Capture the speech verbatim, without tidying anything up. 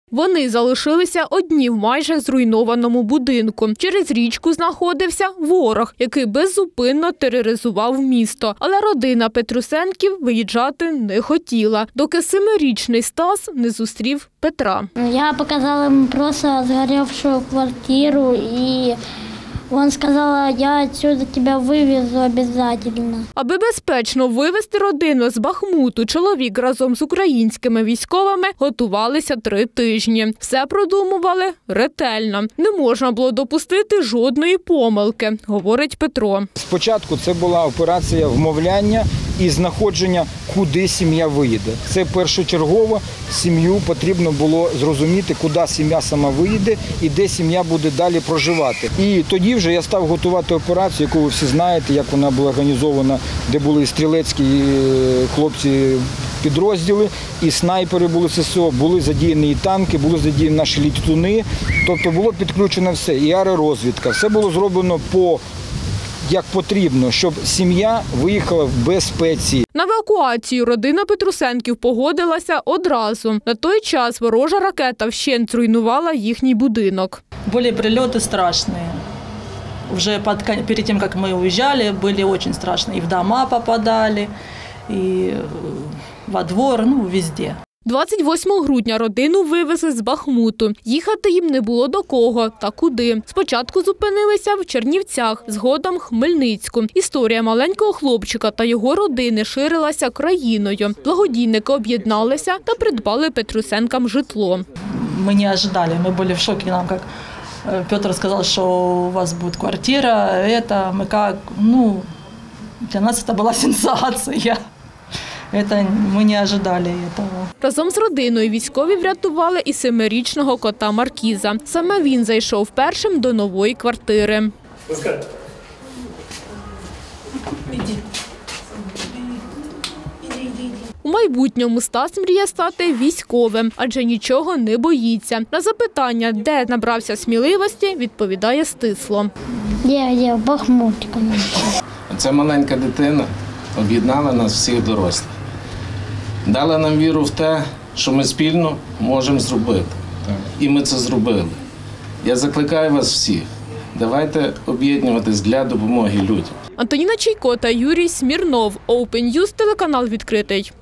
Вони залишилися одні в майже зруйнованому будинку. Через річку знаходився ворог, який беззупинно тероризував місто. Але родина Петрусенків виїжджати не хотіла, доки семирічний Стас не зустрів Петра. Я показала ему просто сгоревшую квартиру, и он сказал, я отсюда тебя вывезу обязательно. Аби безпечно вивезти родину з Бахмуту, чоловік разом з українськими військовими готувалися три тижні. Все продумували ретельно. Не можна було допустити жодної помилки, говорить Петро. Спочатку це була операція вмовляння і знаходження, куди сім'я виїде. Це першочергово сім'ю потрібно було зрозуміти, куди сім'я сама виїде і де сім'я буде далі проживати. І тоді вже я став готувати операцію, яку ви всі знаєте, як вона була організована, де були стрілецькі хлопці підрозділи, і снайпери були ССО, були задіяні і танки, були задіяні наші літуни. Тобто було підключено все, і аеророзвідка. Все було зроблено по як потрібно, щоб сім'я виїхала в безпеці. На евакуацію родина Петрусенків погодилася одразу. На той час ворожа ракета вщент зруйнувала їхній будинок. Були прильоти страшні. Вже перед тим, як ми уїжджали, були дуже страшні. І в дома попадали, і во двор, ну, везде. двадцять восьмого грудня родину вивезли з Бахмуту. Їхати їм не було до кого та куди. Спочатку зупинилися в Чернівцях, згодом Хмельницьку. Історія маленького хлопчика та його родини ширилася країною. Благодійники об'єдналися та придбали Петрусенкам житло. Ми не очікували, ми були в шокі, нам як Петр сказав, що у вас буде квартира, це ми як, ну, для нас це була сенсація. Це ми не очікували цього. Разом з родиною військові врятували і семирічного кота Маркіза. Саме він зайшов першим до нової квартири. У майбутньому Стас мріє стати військовим, адже нічого не боїться. На запитання, де набрався сміливості, відповідає стисло. Я, я в Бахмуті. Ця маленька дитина об'єднала нас всіх дорослих. Дала нам віру в те, що ми спільно можемо зробити. І ми це зробили. Я закликаю вас всіх, давайте об'єднуватись для допомоги людям. Антоніна Чайко та Юрій Смірнов. Open News, телеканал «Відкритий».